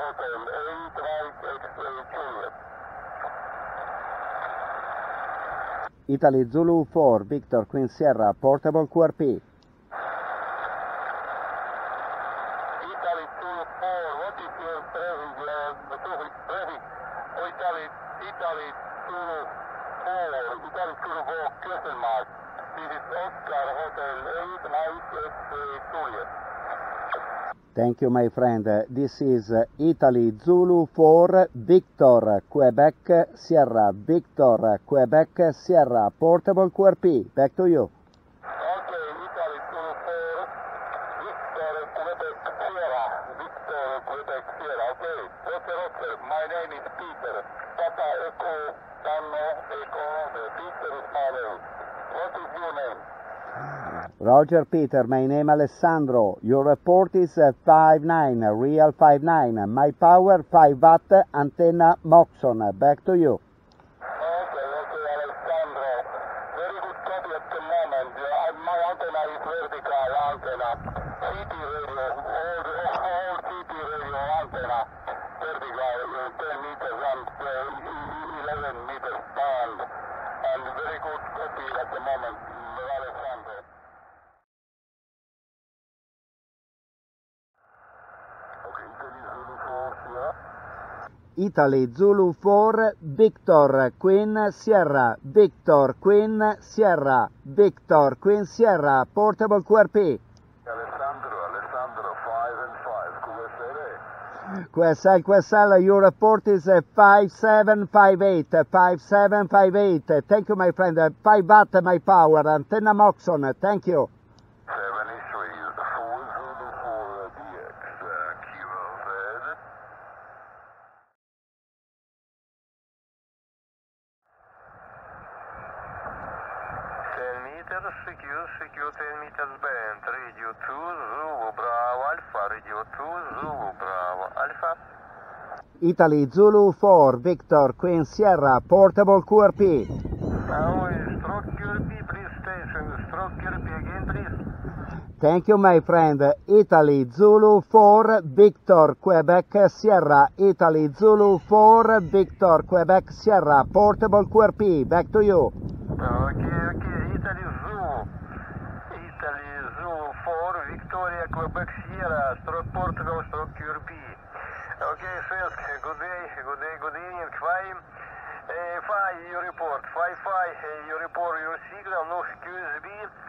Italy Zulu 4, Victor Queen Sierra, portable QRP. Italy Zulu 4, what is your traffic? Italy Zulu 4, Italy Zulu 4, question mark. This is Oscar Hotel 898 Juliet. Thank you, my friend. This is Italy Zulu 4, Victor Quebec Sierra, Victor Quebec Sierra, portable QRP. Back to you. Okay, Italy Zulu 4, Victor Quebec Sierra, Victor Quebec Sierra. Okay, Roger, my name is Peter. Papa Echo, Tanno Echo, Peter is my name. What is your name? Roger Peter, my name Alessandro. Your report is 59, real 59. My power 5 watt, antenna Moxon. Back to you. Okay, Alessandro. Very good copy at the moment. My antenna is vertical antenna. CT radio, all CT radio antenna. Vertical, 10 meters and 11 meters span. And very good copy at the moment, Alessandro. Italy Zulu 4, Victor Queen Sierra, Victor Queen Sierra, Victor Queen Sierra, portable QRP. Alessandro, 5 and 5, QSL, your report is 5758, 5758. Thank you, my friend. 5 watt, my power, antenna Moxon. Thank you. 73, 404 DX, Kilo Z. 10 meters, secure 10 meters band, radio 2, Zulu Bravo Alpha, radio 2, Zulu Bravo Alpha. Italy Zulu 4, Victor Queen Sierra, portable QRP. Now stroke QRP, please station, stroke QRP again, please. Thank you, my friend. Italy Zulu 4, Victor Quebec Sierra, Italy Zulu 4, Victor Quebec Sierra, portable QRP. Back to you. Okay, Italy Zulu 4, Victoria Quebec Sierra, stroke portable, stroke QRP. Okay, first, good evening, 5, you report, 5, you report your signal, no QSB.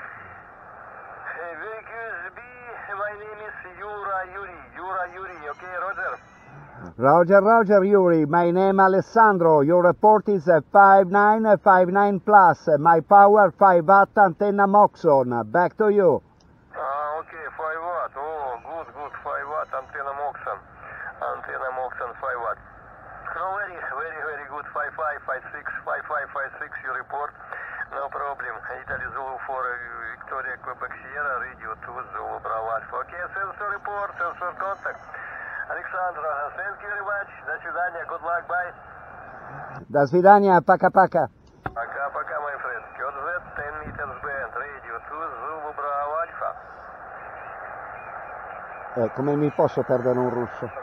Very QSB, my name is Yura Yuri, okay, Roger? Roger, Yuri. My name Alessandro. Your report is 5959 plus. My power 5 watt, antenna Moxon. Back to you. Okay, 5 watt. Oh, good, 5 watt, antenna Moxon. Antenna Moxon, 5 watt. Oh, very good, 5556, you report. No problem. Italy Zulu 4, Victoria Quebec Sierra, radio 2, Zulu Bravo Alpha. Okay, sensor report, sensor contact. Alexandra, thank you very much. До свидания, good luck, bye. До свидания, пока-пока. Пока, my friend. QZ 10 meters band, radio 2, Zulu Bravo Alpha. Come mi posso perdere un russo?